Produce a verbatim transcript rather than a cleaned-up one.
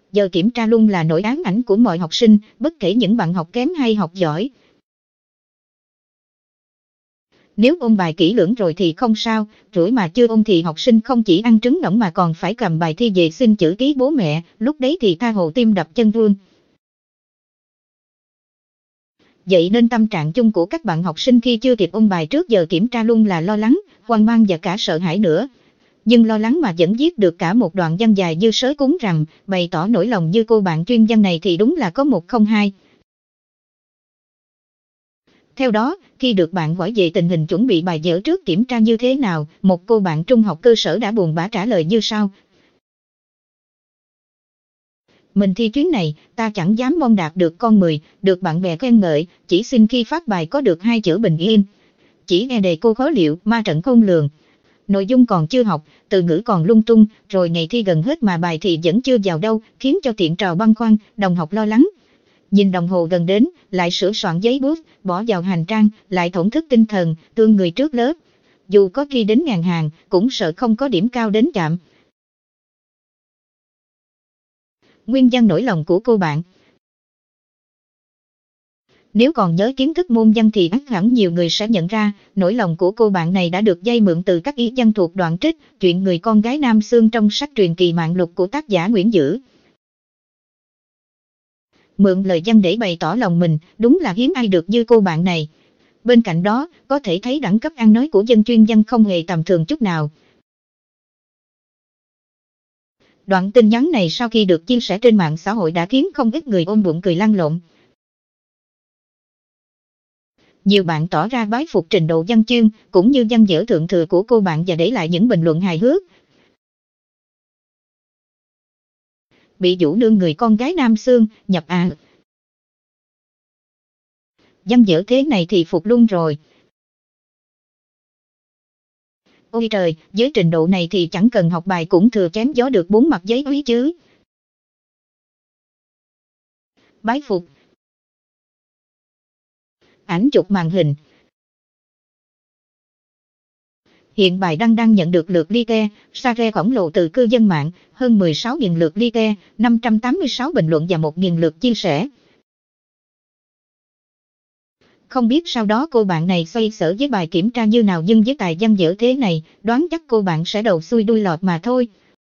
Giờ kiểm tra luôn là nỗi ám ảnh của mọi học sinh, bất kể những bạn học kém hay học giỏi. Nếu ôn bài kỹ lưỡng rồi thì không sao, rủi mà chưa ôn thì học sinh không chỉ ăn trứng ngỗng mà còn phải cầm bài thi về xin chữ ký bố mẹ, lúc đấy thì tha hồ tim đập chân vương. Vậy nên tâm trạng chung của các bạn học sinh khi chưa kịp ôn bài trước giờ kiểm tra luôn là lo lắng, hoang mang và cả sợ hãi nữa. Nhưng lo lắng mà vẫn viết được cả một đoạn văn dài như sớ cúng rằm, bày tỏ nỗi lòng như cô bạn chuyên văn này thì đúng là có một không hai. Theo đó, khi được bạn hỏi về tình hình chuẩn bị bài vở trước kiểm tra như thế nào, một cô bạn trung học cơ sở đã buồn bã trả lời như sau. Mình thi chuyến này, ta chẳng dám mong đạt được con mười, được bạn bè khen ngợi, chỉ xin khi phát bài có được hai chữ bình yên. Chỉ nghe đề cô khó liệu, ma trận khôn lường. Nội dung còn chưa học, từ ngữ còn lung tung, rồi ngày thi gần hết mà bài thì vẫn chưa vào đâu, khiến cho tiện trò băn khoăn, đồng học lo lắng. Nhìn đồng hồ gần đến, lại sửa soạn giấy bút, bỏ vào hành trang, lại thổn thức tinh thần, tương người trước lớp. Dù có ghi đến ngàn hàng, cũng sợ không có điểm cao đến chạm. Nguyên văn nỗi lòng của cô bạn. Nếu còn nhớ kiến thức môn văn thì ắt hẳn nhiều người sẽ nhận ra, nỗi lòng của cô bạn này đã được vay mượn từ các ý văn thuộc đoạn trích, chuyện người con gái Nam Xương trong sách truyền kỳ Mạng Lục của tác giả Nguyễn Dữ. Mượn lời văn để bày tỏ lòng mình, đúng là hiếm ai được như cô bạn này. Bên cạnh đó, có thể thấy đẳng cấp ăn nói của dân chuyên văn không hề tầm thường chút nào. Đoạn tin nhắn này sau khi được chia sẻ trên mạng xã hội đã khiến không ít người ôm bụng cười lăn lộn. Nhiều bạn tỏ ra bái phục trình độ văn chương, cũng như văn vở thượng thừa của cô bạn và để lại những bình luận hài hước. Bị Vũ Nương người con gái Nam Xương, nhập à. Văn vở thế này thì phục luôn rồi. Ôi trời, với trình độ này thì chẳng cần học bài cũng thừa chém gió được bốn mặt giấy úy chứ. Bái phục. Ảnh chụp màn hình. Hiện bài đăng đang nhận được lượt like, share khổng lồ từ cư dân mạng, hơn mười sáu nghìn lượt like, năm trăm tám mươi sáu bình luận và một nghìn lượt chia sẻ. Không biết sau đó cô bạn này xoay sở với bài kiểm tra như nào nhưng với tài văn vở thế này, đoán chắc cô bạn sẽ đầu xuôi đuôi lọt mà thôi.